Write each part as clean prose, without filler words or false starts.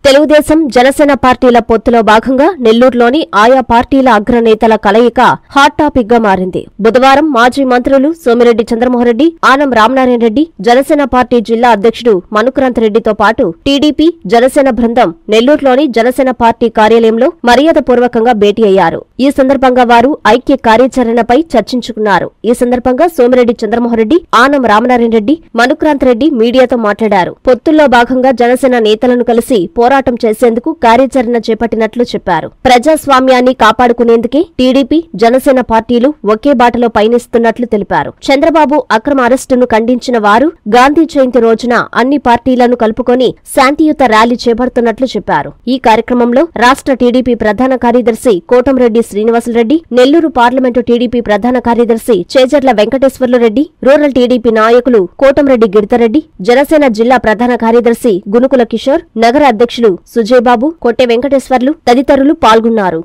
తెలుగుదేశం జనసేన పార్టీల పొత్తులో భాగంగా నెల్లూరులోని ఆయా పార్టీల అగ్రనేతల కలయిక హాట్ టాపిక్ గా మారింది. బుధవారం మాజీ మంత్రులు సోమిరెడ్డి చంద్రమోహన్రెడ్డి, ఆనం రామనారాయణ రెడ్డి, జనసేన పార్టీ జిల్లా అధ్యక్షుడు మనుక్రాంత్ రెడ్డితో పాటు టీడీపీ, జనసేన బృందం నెల్లూరులోని జనసేన పార్టీ కార్యాలయంలో మర్యాదపూర్వకంగా భేటీ అయ్యారు. ఈ సందర్భంగా వారు ఐక్య కార్యాచరణపై చర్చించుకున్నారు. ఈ సందర్భంగా సోమిరెడ్డి చంద్రమోహన్రెడ్డి, ఆనం రామనారాయణ రెడ్డి, మనుక్రాంత్ రెడ్డి మీడియాతో మాట్లాడారు. పొత్తుల్లో భాగంగా జనసేన నేతలను కలిసి పోరాటం చేసేందుకు కార్యాచరణ చేపట్టినట్లు చెప్పారు. ప్రజాస్వామ్యాన్ని కాపాడుకునేందుకే టీడీపీ, జనసేన పార్టీలు ఒకే బాటలో పయనిస్తున్నట్లు తెలిపారు. చంద్రబాబు అక్రమ అరెస్టును ఖండించిన వారు గాంధీ జయంతి రోజున అన్ని పార్టీలను కలుపుకొని శాంతియుత ర్యాలీ చేపడుతున్నట్లు చెప్పారు. ఈ కార్యక్రమంలో రాష్ట్ర టీడీపీ ప్రధాన కార్యదర్శి కోటంరెడ్డి శ్రీనివాసులరెడ్డి, నెల్లూరు పార్లమెంటు టీడీపీ ప్రధాన కార్యదర్శి చేజర్ల వెంకటేశ్వర్లురెడ్డి, రూరల్ టీడీపీ నాయకులు కోటంరెడ్డి గిరిధర్రెడ్డి, జనసేన జిల్లా ప్రధాన కార్యదర్శి గునుకుల కిషోర్, నగర అధ్యక్షులు సుజయబాబు, కొట్టె వెంకటేశ్వర్లు తదితరులు పాల్గొన్నారు.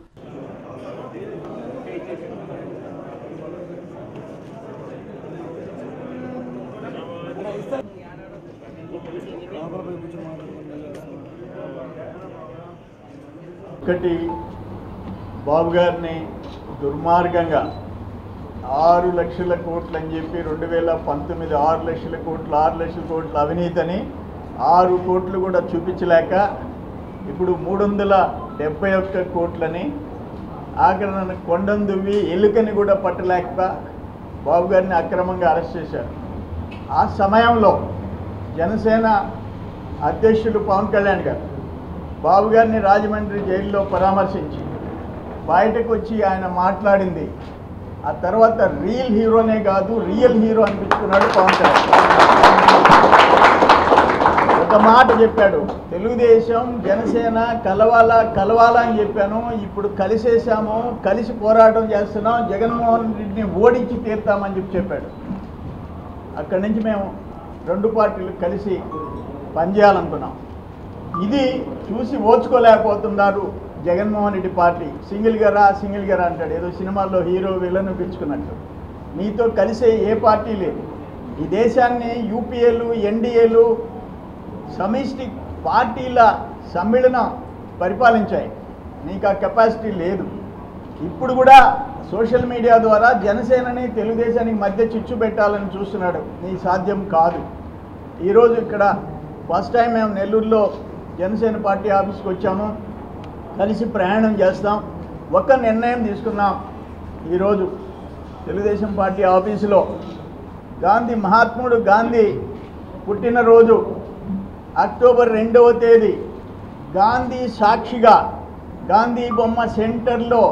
ఒకటి, బాబు గారిని దుర్మార్గంగా 6 లక్షల కోట్లు అని చెప్పి 2019 6 లక్షల కోట్లు 6 లక్షల కోట్ల అవినీతిని 6 కోట్లు కూడా చూపించలేక ఇప్పుడు 371 కోట్లని ఆఖరణ కొండను దువ్వి ఎలుకని కూడా పట్టలేక బాబు గారిని అక్రమంగా అరెస్ట్ చేశారు. ఆ సమయంలో జనసేన అధ్యక్షులు పవన్ కళ్యాణ్ గారు బాబు గారిని రాజమండ్రి జైల్లో పరామర్శించి బయటకు వచ్చి ఆయన మాట్లాడింది, ఆ తర్వాత రియల్ హీరోనే కాదు రియల్ హీరో అనిపించుకున్నాడు పవన్ కళ్యాణ్. ఒక మాట చెప్పాడు, తెలుగుదేశం జనసేన కలవాలా అని చెప్పాను, ఇప్పుడు కలిసేసాము, కలిసి పోరాటం చేస్తున్నాం, జగన్మోహన్ రెడ్డిని ఓడించి తీర్తామని చెప్పాడు. అక్కడి నుంచి మేము 2 పార్టీలు కలిసి పనిచేయాలనుకున్నాం. ఇది చూసి ఓర్చుకోలేకపోతున్నారు జగన్మోహన్ రెడ్డి పార్టీ. సింగిల్ గరా అంటాడు, ఏదో సినిమాల్లో హీరో విలన్ పిలుచుకున్నట్టు. మీతో కలిసే ఏ పార్టీ లేదు. ఈ దేశాన్ని యూపీఏలు, ఎన్డీఏలు, సమిష్టి పార్టీల సమ్మేళనం పరిపాలించాయి. మీకు ఆ కెపాసిటీ లేదు. ఇప్పుడు కూడా సోషల్ మీడియా ద్వారా జనసేనని తెలుగుదేశానికి మధ్య చిచ్చు పెట్టాలని చూస్తున్నాడు. నీ సాధ్యం కాదు. ఈరోజు ఇక్కడ ఫస్ట్ టైం మేము నెల్లూరులో జనసేన పార్టీ ఆఫీస్కి వచ్చాము. కలిసి ప్రయాణం చేస్తాం. ఒక నిర్ణయం తీసుకున్నాం. ఈరోజు తెలుగుదేశం పార్టీ ఆఫీసులో మహాత్ముడు గాంధీ పుట్టినరోజు అక్టోబర్ 2వ తేదీ గాంధీ సాక్షిగా గాంధీ బొమ్మ సెంటర్లో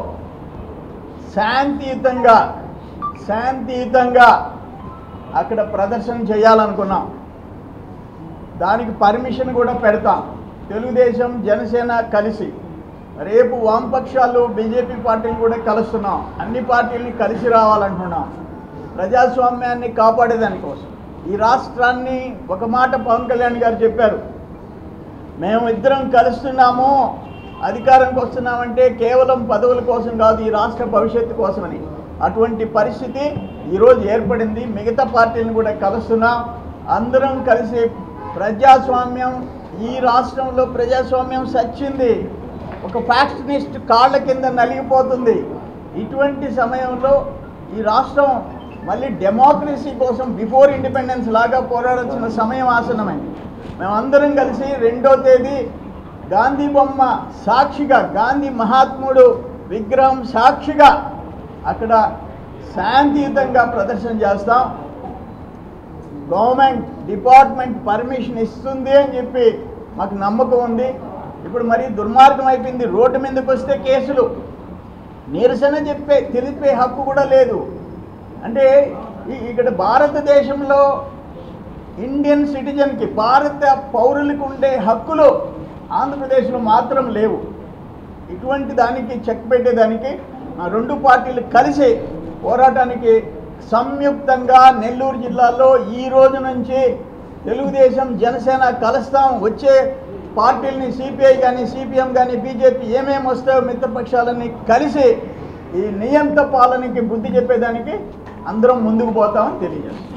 శాంతియుతంగా అక్కడ ప్రదర్శన చేయాలనుకున్నాం. దానికి పర్మిషన్ కూడా పెడతాం. తెలుగుదేశం జనసేన కలిసి రేపు వామపక్షాలు బీజేపీ పార్టీలు కూడా కలుస్తున్నాం. అన్ని పార్టీలని కలిసి రావాలంటున్నాం. ప్రజాస్వామ్యాన్ని కాపాడేదానికోసం ఈ రాష్ట్రాన్ని ఒక మాట పవన్ కళ్యాణ్ గారు చెప్పారు, మేము ఇద్దరం కలుస్తున్నాము, అధికారంకి వస్తున్నామంటే కేవలం పదవుల కోసం కాదు, ఈ రాష్ట్ర భవిష్యత్తు కోసమని. అటువంటి పరిస్థితి ఈరోజు ఏర్పడింది. మిగతా పార్టీలను కూడా కలుస్తున్నాం. అందరం కలిసి ప్రజాస్వామ్యం, ఈ రాష్ట్రంలో ప్రజాస్వామ్యం సచ్చింది. ఒక ఫ్యాక్షనిస్ట్ కాళ్ళ కింద నలిగిపోతుంది. ఇటువంటి సమయంలో ఈ రాష్ట్రం మళ్ళీ డెమోక్రసీ కోసం బిఫోర్ ఇండిపెండెన్స్ లాగా పోరాడాల్సిన సమయం ఆసనమైంది. మేమందరం కలిసి 2వ తేదీ గాంధీ బొమ్మ సాక్షిగా, గాంధీ మహాత్ముడు విగ్రహం సాక్షిగా అక్కడ శాంతియుతంగా ప్రదర్శన చేస్తాం. గవర్నమెంట్ డిపార్ట్మెంట్ పర్మిషన్ ఇస్తుంది అని చెప్పి మాకు నమ్మకం ఉంది. ఇప్పుడు మరీ దుర్మార్గం అయిపోయింది. రోడ్డు మీదకి వస్తే కేసులు, నిరసన తెలిపే హక్కు కూడా లేదు. అంటే ఇక్కడ భారతదేశంలో ఇండియన్ సిటిజన్కి, భారత పౌరులకు ఉండే హక్కులు ఆంధ్రప్రదేశ్లో మాత్రం లేవు. ఇటువంటి దానికి చెక్ పెట్టేదానికి 2 పార్టీలు కలిసి పోరాటానికి సంయుక్తంగా నెల్లూరు జిల్లాలో ఈ రోజు నుంచి తెలుగుదేశం జనసేన కలుస్తాం. వచ్చే పార్టీలని సిపిఐ కానీ, సిపిఎం కానీ, బీజేపీ ఏమేమి వస్తాయో మిత్రపక్షాలన్నీ కలిసి ఈ నియంత పాలనకి బుద్ధి చెప్పేదానికి అందరం ముందుకు పోతామని తెలియజేస్తాం.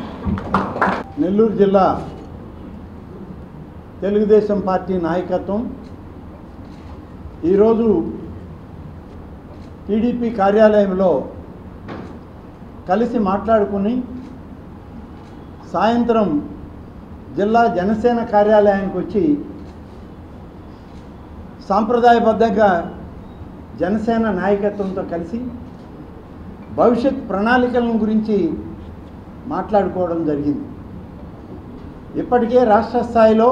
నెల్లూరు జిల్లా తెలుగుదేశం పార్టీ నాయకత్వం ఈరోజు టీడీపీ కార్యాలయంలో కలిసి మాట్లాడుకుని సాయంత్రం జిల్లా జనసేన కార్యాలయానికి వచ్చి సాంప్రదాయబద్ధంగా జనసేన నాయకత్వంతో కలిసి భవిష్యత్ ప్రణాళికల గురించి మాట్లాడుకోవడం జరిగింది. ఇప్పటికే రాష్ట్ర స్థాయిలో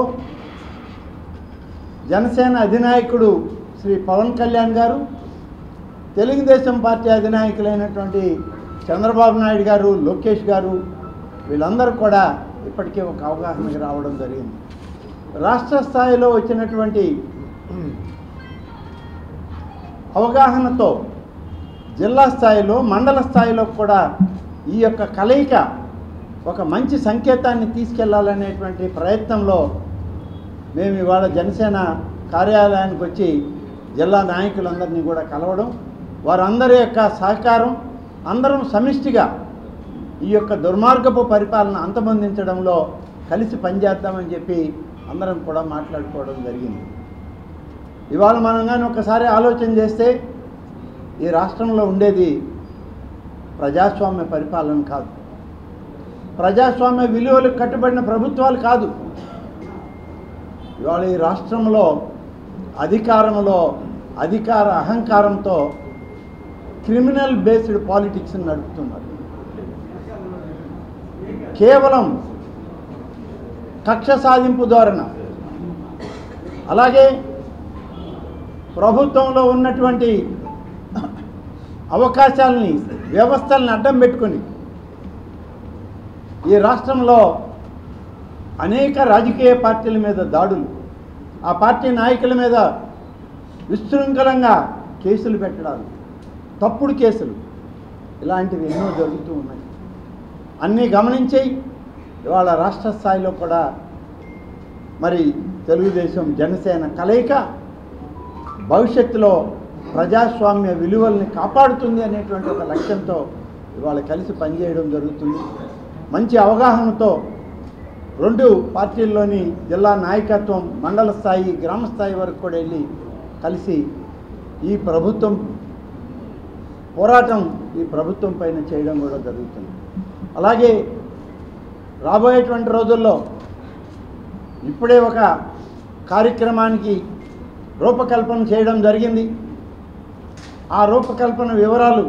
జనసేన అధినాయకుడు శ్రీ పవన్ కళ్యాణ్ గారు, తెలుగుదేశం పార్టీ అధినాయకులైనటువంటి చంద్రబాబు నాయుడు గారు, లోకేష్ గారు వీళ్ళందరూ కూడా ఇప్పటికే ఒక అవగాహనకి రావడం జరిగింది. రాష్ట్ర స్థాయిలో వచ్చినటువంటి అవగాహనతో జిల్లా స్థాయిలో, మండల స్థాయిలో కూడా ఈ యొక్క కలయిక ఒక మంచి సంకేతాన్ని తీసుకెళ్లాలనేటువంటి ప్రయత్నంలో మేము ఇవాళ జనసేన కార్యాలయానికి వచ్చి జిల్లా నాయకులందరినీ కూడా కలవడం, వారందరి యొక్క సహకారం, అందరం సమిష్టిగా ఈ యొక్క దుర్మార్గపు పరిపాలన అంతమొందించడంలో కలిసి పనిచేద్దామని చెప్పి అందరం కూడా మాట్లాడుకోవడం జరిగింది. ఇవాళ మనం కానీ ఒకసారి ఆలోచన చేస్తే ఈ రాష్ట్రంలో ఉండేది ప్రజాస్వామ్య పరిపాలన కాదు, ప్రజాస్వామ్య విలువలకు కట్టుబడిన ప్రభుత్వాలు కాదు. ఇవాళ ఈ రాష్ట్రంలో అధికారంలో అధికార అహంకారంతో క్రిమినల్ బేస్డ్ పాలిటిక్స్ని నడుపుతున్నారు. కేవలం కక్ష సాధింపు ధోరణ, అలాగే ప్రభుత్వంలో ఉన్నటువంటి అవకాశాలని, వ్యవస్థలను అడ్డం పెట్టుకొని ఈ రాష్ట్రంలో అనేక రాజకీయ పార్టీల మీద దాడులు, ఆ పార్టీ నాయకుల మీద విశృంఖలంగా కేసులు పెట్టడాలు, తప్పుడు కేసులు, ఇలాంటివి ఎన్నో జరుగుతూ ఉన్నాయి. అన్నీ గమనించి ఇవాళ రాష్ట్ర స్థాయిలో కూడా మరి తెలుగుదేశం జనసేన కలయిక భవిష్యత్తులో ప్రజాస్వామ్య విలువల్ని కాపాడుతుంది అనేటువంటి ఒక లక్ష్యంతో ఇవాళ కలిసి పనిచేయడం జరుగుతుంది. మంచి అవగాహనతో రెండు పార్టీల్లోని జిల్లా నాయకత్వం మండల స్థాయి, గ్రామ స్థాయి వరకు కూడా వెళ్ళి కలిసి ఈ ప్రభుత్వం పోరాటం ఈ ప్రభుత్వం పైన చేయడం కూడా జరుగుతుంది. అలాగే రాబోయేటువంటి రోజుల్లో ఇప్పుడే ఒక కార్యక్రమానికి రూపకల్పన చేయడం జరిగింది. ఆ రూపకల్పన వివరాలు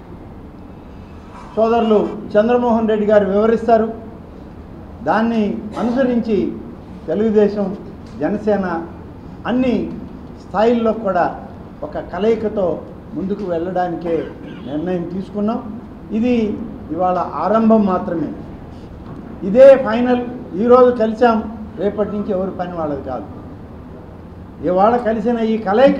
సోదరులు చంద్రమోహన్ రెడ్డి గారు వివరిస్తారు. దాన్ని అనుసరించి తెలుగుదేశం జనసేన అన్ని స్థాయిల్లో కూడా ఒక కలయికతో ముందుకు వెళ్ళడానికే నిర్ణయం తీసుకున్నాం. ఇది ఇవాళ ఆరంభం మాత్రమే, ఇదే ఫైనల్. ఈరోజు కలిసాం, రేపటి నుంచి ఎవరి పని వాళ్ళది కాదు. ఇవాళ కలిసిన ఈ కలయిక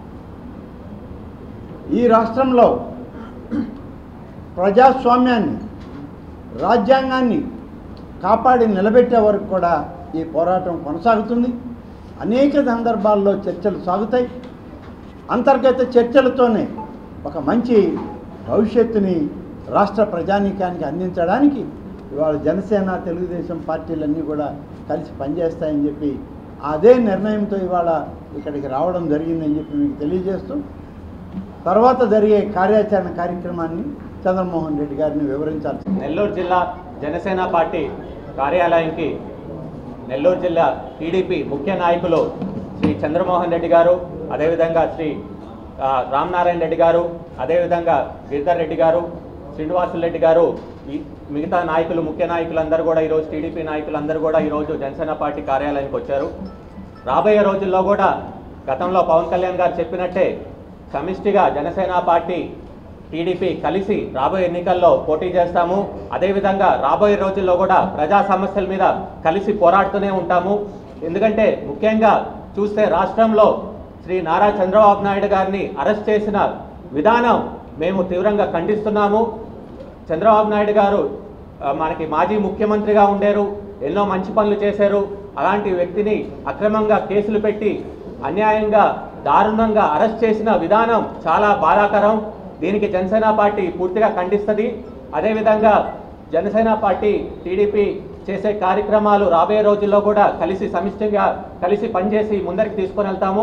ఈ రాష్ట్రంలో ప్రజాస్వామ్యాన్ని, రాజ్యాంగాన్ని కాపాడి నిలబెట్టే వరకు కూడా ఈ పోరాటం కొనసాగుతుంది. అనేక సందర్భాల్లో చర్చలు సాగుతాయి. అంతర్గత చర్చలతోనే ఒక మంచి భవిష్యత్తుని రాష్ట్ర ప్రజానీకానికి అందించడానికి ఇవాళ జనసేన, తెలుగుదేశం పార్టీలన్నీ కూడా కలిసి పనిచేస్తాయని చెప్పి అదే నిర్ణయంతో ఇవాళ ఇక్కడికి రావడం జరిగిందని చెప్పి మీకు తెలియజేస్తూ తర్వాత జరిగే కార్యాచరణ కార్యక్రమాన్ని చంద్రమోహన్ రెడ్డి గారిని వివరించాలి. నెల్లూరు జిల్లా జనసేన పార్టీ కార్యాలయానికి నెల్లూరు జిల్లా టీడీపీ ముఖ్య నాయకులు శ్రీ చంద్రమోహన్ రెడ్డి గారు, అదేవిధంగా శ్రీ రామనారాయణ రెడ్డి గారు, అదేవిధంగా గిరిధర్ రెడ్డి గారు, శ్రీనివాసులు రెడ్డి గారు, ఈ మిగతా నాయకులు, ముఖ్య నాయకులందరూ కూడా ఈరోజు టీడీపీ నాయకులందరూ కూడా ఈరోజు జనసేన పార్టీ కార్యాలయానికి వచ్చారు. రాబోయే రోజుల్లో కూడా గతంలో పవన్ కళ్యాణ్ గారు చెప్పినట్టే సమిష్టిగా జనసేన పార్టీ, టీడీపీ కలిసి రాబోయే ఎన్నికల్లో పోటీ చేస్తాము. అదేవిధంగా రాబోయే రోజుల్లో కూడా ప్రజా సమస్యల మీద కలిసి పోరాడుతూనే ఉంటాము. ఎందుకంటే ముఖ్యంగా చూస్తే రాష్ట్రంలో శ్రీ నారా చంద్రబాబు నాయుడు గారిని అరెస్ట్ చేసిన విధానం మేము తీవ్రంగా ఖండిస్తున్నాము. చంద్రబాబు నాయుడు గారు మనకి మాజీ ముఖ్యమంత్రిగా ఉండేరు, ఎన్నో మంచి పనులు చేశారు. అలాంటి వ్యక్తిని అక్రమంగా కేసులు పెట్టి అన్యాయంగా, దారుణంగా అరెస్ట్ చేసిన విధానం చాలా బాధాకరం. దీనికి జనసేన పార్టీ పూర్తిగా ఖండిస్తుంది. అదేవిధంగా జనసేన పార్టీ, టీడీపీ చేసే కార్యక్రమాలు రాబోయే రోజుల్లో కూడా కలిసి సమిష్టిగా కలిసి పనిచేసి ముందరికి తీసుకొని వెళ్తాము.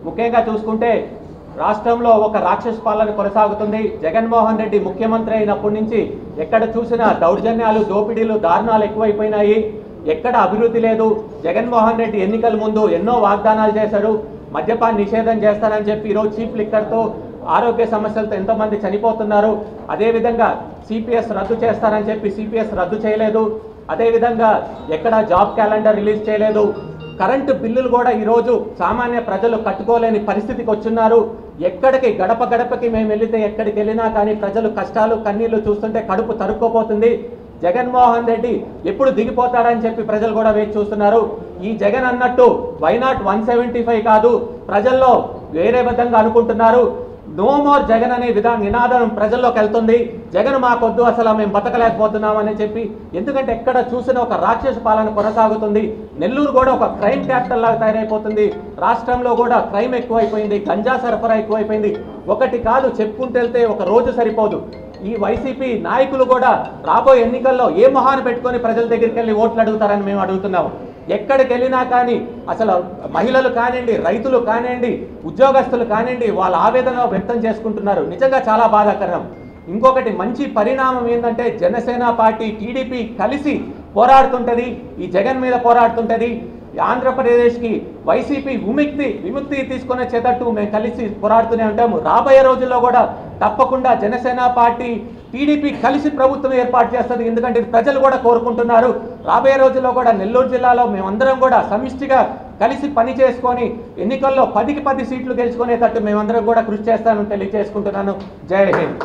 ముఖ్యంగా చూసుకుంటే రాష్ట్రంలో ఒక రాక్షస పాలన కొనసాగుతుంది. జగన్మోహన్ రెడ్డి ముఖ్యమంత్రి అయినప్పటి నుంచి ఎక్కడ చూసినా దౌర్జన్యాలు, దోపిడీలు, దారుణాలు ఎక్కువైపోయినాయి. ఎక్కడ అభివృద్ధి లేదు. జగన్మోహన్ రెడ్డి ఎన్నికల ముందు ఎన్నో వాగ్దానాలు చేశారు. మద్యపాన నిషేధం చేస్తానని చెప్పి ఈరోజు చీప్ లిక్కర్తో ఆరోగ్య సమస్యలతో ఎంతోమంది చనిపోతున్నారు. అదేవిధంగా సిపిఎస్ రద్దు చేస్తారని చెప్పి సిపిఎస్ రద్దు చేయలేదు. అదేవిధంగా ఎక్కడ జాబ్ క్యాలెండర్ రిలీజ్ చేయలేదు. కరెంటు బిల్లులు కూడా ఈరోజు సామాన్య ప్రజలు కట్టుకోలేని పరిస్థితికి వచ్చున్నారు. ఎక్కడికి గడప గడపకి మేము వెళితే ఎక్కడికి వెళ్ళినా కానీ ప్రజలు కష్టాలు కన్నీళ్లు చూస్తుంటే కడుపు తరుక్కోపోతుంది. జగన్మోహన్ రెడ్డి ఎప్పుడు దిగిపోతాడని చెప్పి ప్రజలు కూడా వేచి చూస్తున్నారు. ఈ జగన్ అన్నట్టు వైనాట్ 175 కాదు, ప్రజల్లో వేరే విధంగా అనుకుంటున్నారు. నో మోర్ జగన్ అనే నినాదం ప్రజల్లోకి వెళ్తుంది. జగన్ మాకొద్దు, అసలు మేము బతకలేకపోతున్నామని చెప్పి. ఎందుకంటే ఎక్కడ చూసినా ఒక రాక్షస పాలన కొనసాగుతుంది. నెల్లూరు కూడా ఒక క్రైమ్ క్యాపిటల్ లాగా తయారైపోతుంది. రాష్ట్రంలో కూడా క్రైమ్ ఎక్కువైపోయింది, గంజా సరఫరా ఎక్కువైపోయింది. ఒకటి కాదు, చెప్పుకుంటూ వెళ్తే ఒక రోజు సరిపోదు. ఈ వైసీపీ నాయకులు కూడా రాబోయే ఎన్నికల్లో ఏ మొహాన్ని పెట్టుకొని ప్రజల దగ్గరికి వెళ్ళి ఓట్లు అడుగుతారని మేము అడుగుతున్నాము. ఎక్కడికి వెళ్ళినా కానీ అసలు మహిళలు కానివ్వండి, రైతులు కానివ్వండి, ఉద్యోగస్తులు కానివ్వండి, వాళ్ళ ఆవేదన వ్యక్తం చేసుకుంటున్నారు. నిజంగా చాలా బాధాకరం. ఇంకొకటి మంచి పరిణామం ఏంటంటే జనసేన పార్టీ, టీడీపీ కలిసి పోరాడుతుంటది, ఈ జగన్ మీద పోరాడుతుంటది. ఆంధ్రప్రదేశ్కి వైసీపీ విముక్తి తీసుకునే చేతట్టు మేము కలిసి పోరాడుతూనే ఉంటాము. రాబోయే రోజుల్లో కూడా తప్పకుండా జనసేన పార్టీ, టీడీపీ కలిసి ప్రభుత్వం ఏర్పాటు చేస్తుంది. ఎందుకంటే ప్రజలు కూడా కోరుకుంటున్నారు. రాబోయే రోజుల్లో కూడా నెల్లూరు జిల్లాలో మేమందరం కూడా సమిష్టిగా కలిసి పని చేసుకొని ఎన్నికల్లో 10కి 10 సీట్లు గెలుచుకునేటట్టు మేమందరం కూడా కృషి చేస్తానని తెలియజేసుకుంటున్నాను. జై హింద్.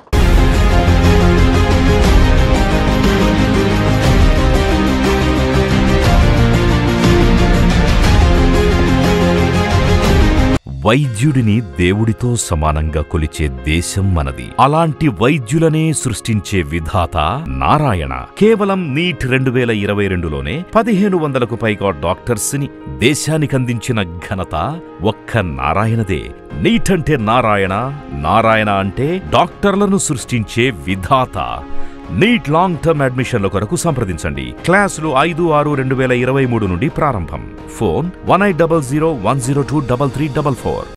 వైద్యుడిని దేవుడితో సమానంగా కొలిచే దేశం మనది. అలాంటి వైద్యులనే సృష్టించే విధాత నారాయణ. కేవలం నీట్ 2022లోనే 1500కు పైగా డాక్టర్స్ ని దేశానికందించిన ఘనత ఒక్క నారాయణదే. నీట్ అంటే నారాయణ, నారాయణ అంటే డాక్టర్లను సృష్టించే విధాత. నీట్ లాంగ్ టర్మ్ అడ్మిషన్ల కొరకు సంప్రదించండి. క్లాసులు 5/6/2023 నుండి ప్రారంభం. ఫోన్ 1800 102 3344.